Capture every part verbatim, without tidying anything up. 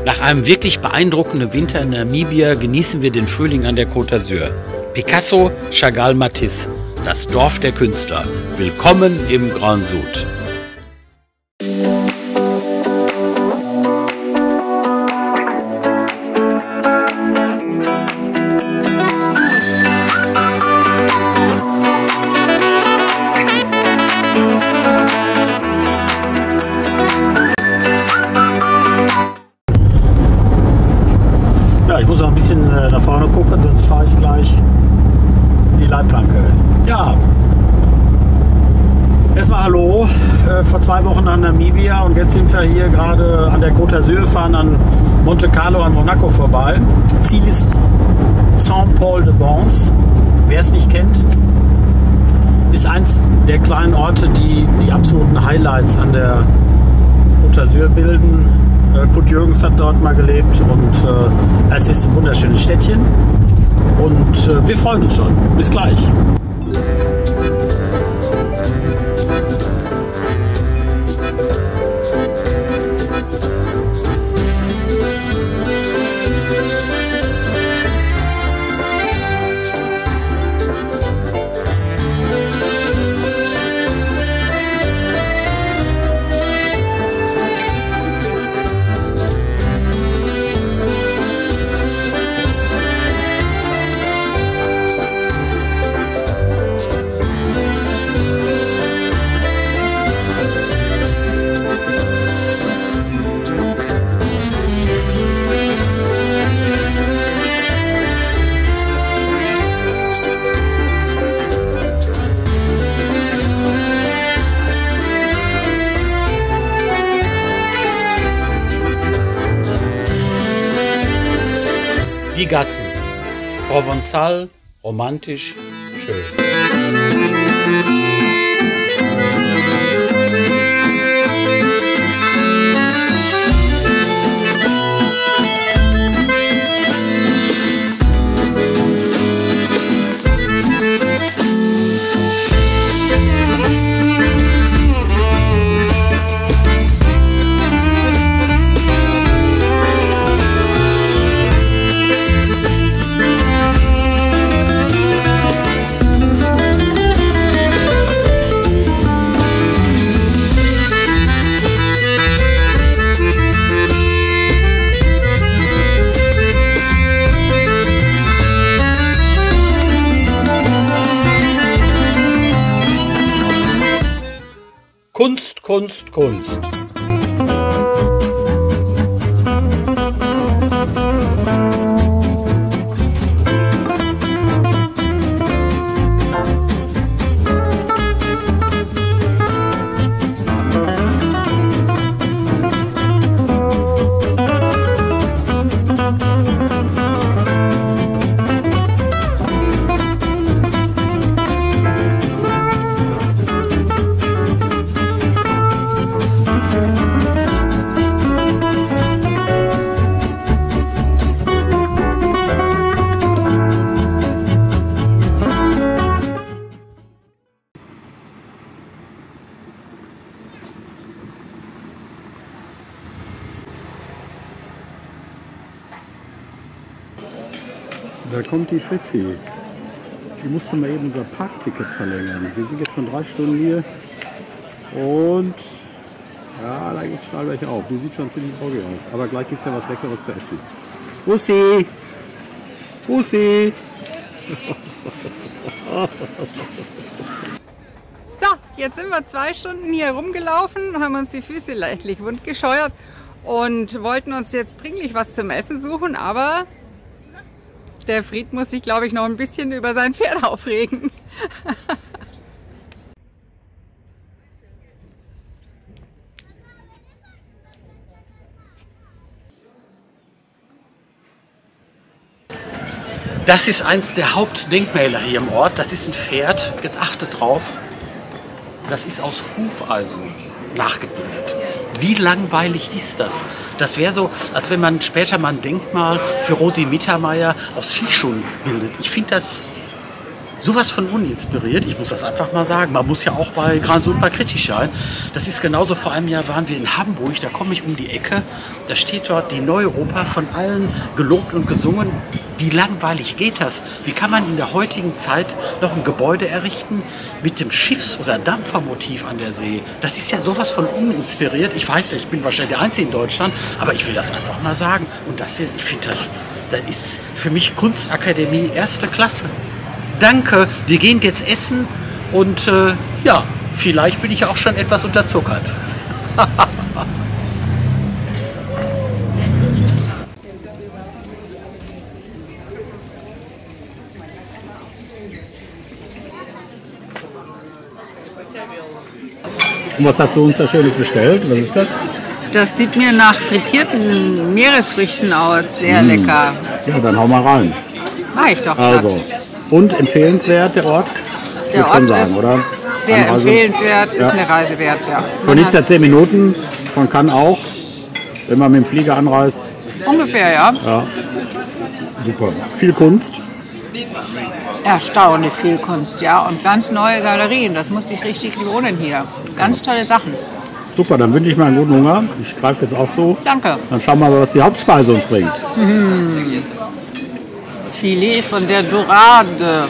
Nach einem wirklich beeindruckenden Winter in Namibia genießen wir den Frühling an der Côte d'Azur. Picasso, Chagall, Matisse, das Dorf der Künstler. Willkommen im Grand Sud. Ich muss noch ein bisschen äh, nach vorne gucken, sonst fahre ich gleich die Leitplanke. Ja, erstmal hallo. Äh, vor zwei Wochen nach Namibia und jetzt sind wir hier gerade an der Côte d'Azur, fahren an Monte Carlo, an Monaco vorbei. Ziel ist Saint-Paul-de-Vence. Wer es nicht kennt, ist eins der kleinen Orte, die die absoluten Highlights an der Côte d'Azur bilden. Kurt Jürgens hat dort mal gelebt und äh, es ist ein wunderschönes Städtchen und äh, wir freuen uns schon. Bis gleich. Die Gassen. Provençal, romantisch, schön. Kunst, Kunst, Kunst. Da kommt die Fritzi. Die musste mal eben unser Parkticket verlängern. Wir sind jetzt schon drei Stunden hier und ja, da geht es steil welche auf. Die sieht schon ziemlich groggy aus. Aber gleich gibt es ja was Leckeres zu essen. Bussi! Bussi! So, jetzt sind wir zwei Stunden hier rumgelaufen, haben uns die Füße leichtlich wund gescheuert und wollten uns jetzt dringlich was zum Essen suchen, aber der Fried muss sich, glaube ich, noch ein bisschen über sein Pferd aufregen. Das ist eins der Hauptdenkmäler hier im Ort. Das ist ein Pferd, jetzt achtet drauf, das ist aus Hufeisen nachgebildet. Wie langweilig ist das? Das wäre so, als wenn man später mal ein Denkmal für Rosi Mittermeier aus Skischuhen bildet. Ich finde das sowas von uninspiriert, ich muss das einfach mal sagen. Man muss ja auch bei Gran Sud mal kritisch sein. Das ist genauso, vor einem Jahr waren wir in Hamburg, da komme ich um die Ecke, da steht dort die Neue Oper, von allen gelobt und gesungen. Wie langweilig geht das? Wie kann man in der heutigen Zeit noch ein Gebäude errichten mit dem Schiffs- oder Dampfermotiv an der See? Das ist ja sowas von uninspiriert. Ich weiß nicht, ich bin wahrscheinlich der Einzige in Deutschland, aber ich will das einfach mal sagen. Und das hier, ich finde das, das ist für mich Kunstakademie erste Klasse. Danke, wir gehen jetzt essen und äh, ja, vielleicht bin ich auch schon etwas unterzuckert. Und was hast du uns da Schönes bestellt? Was ist das? Das sieht mir nach frittierten Meeresfrüchten aus. Sehr mmh. lecker. Ja, dann hau mal rein. Mach ich doch. Also, grad. Und empfehlenswert der Ort? Ich der Ort schon sagen, ist oder? sehr Anreise. empfehlenswert, Ja. ist eine Reise wert, ja. Von Nizza zehn Minuten, von Cannes auch, wenn man mit dem Flieger anreist. Ungefähr, ja. Ja, super. Viel Kunst. Erstaunlich viel Kunst, ja. Und ganz neue Galerien, das muss sich richtig lohnen hier. Ganz tolle Sachen. Super, dann wünsche ich mir einen guten Hunger. Ich greife jetzt auch zu. Danke. Dann schauen wir mal, was die Hauptspeise uns bringt. Mmh. Filet von der Dorade.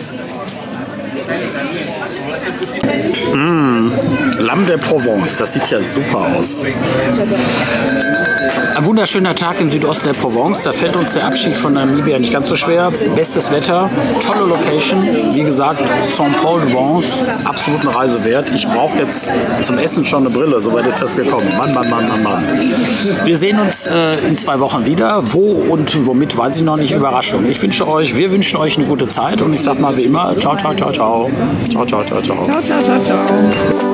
Mmh. Lamm der Provence, das sieht ja super aus. Ein wunderschöner Tag im Südosten der Provence. Da fällt uns der Abschied von Namibia nicht ganz so schwer. Bestes Wetter, tolle Location. Wie gesagt, Saint-Paul-de-Vence, absolut eine Reise wert. Ich brauche jetzt zum Essen schon eine Brille, soweit ist das gekommen. Mann, Mann, Mann, Mann, Mann. Wir sehen uns äh, in zwei Wochen wieder. Wo und womit, weiß ich noch nicht. Überraschung. Ich wünsche euch, wir wünschen euch eine gute Zeit und ich sag mal wie immer, ciao, ciao, ciao, ciao. Ciao, ciao, ciao, ciao. Ciao, ciao, ciao, ciao.